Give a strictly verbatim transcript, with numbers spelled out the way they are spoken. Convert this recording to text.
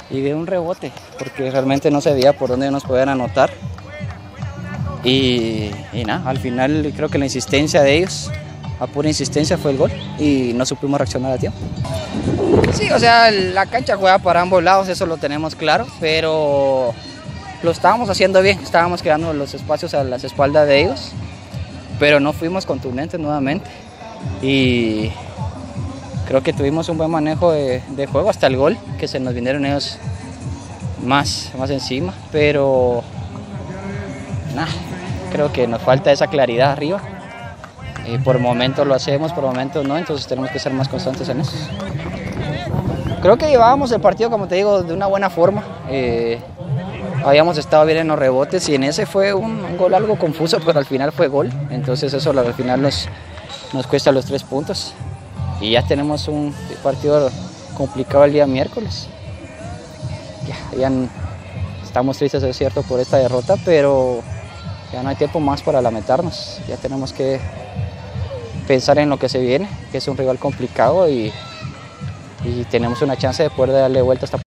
y de un rebote, porque realmente no se veía por dónde nos podían anotar. Y, y nada, al final creo que la insistencia de ellos, a pura insistencia, fue el gol y no supimos reaccionar a tiempo. Sí, o sea, la cancha juega para ambos lados, eso lo tenemos claro, pero lo estábamos haciendo bien, estábamos creando los espacios a las espaldas de ellos, pero no fuimos contundentes nuevamente y creo que tuvimos un buen manejo de, de juego hasta el gol, que se nos vinieron ellos más, más encima, pero nada, creo que nos falta esa claridad arriba. Y por momentos lo hacemos, por momentos no, entonces tenemos que ser más constantes en eso. Creo que llevábamos el partido, como te digo, de una buena forma. Eh, habíamos estado bien en los rebotes y en ese fue un, un gol algo confuso, pero al final fue gol. Entonces eso al final nos, nos cuesta los tres puntos. Y ya tenemos un partido complicado el día miércoles. Ya, ya estamos tristes, es cierto, por esta derrota, pero ya no hay tiempo más para lamentarnos. Ya tenemos que pensar en lo que se viene, que es un rival complicado y, y tenemos una chance de poder darle vuelta a esta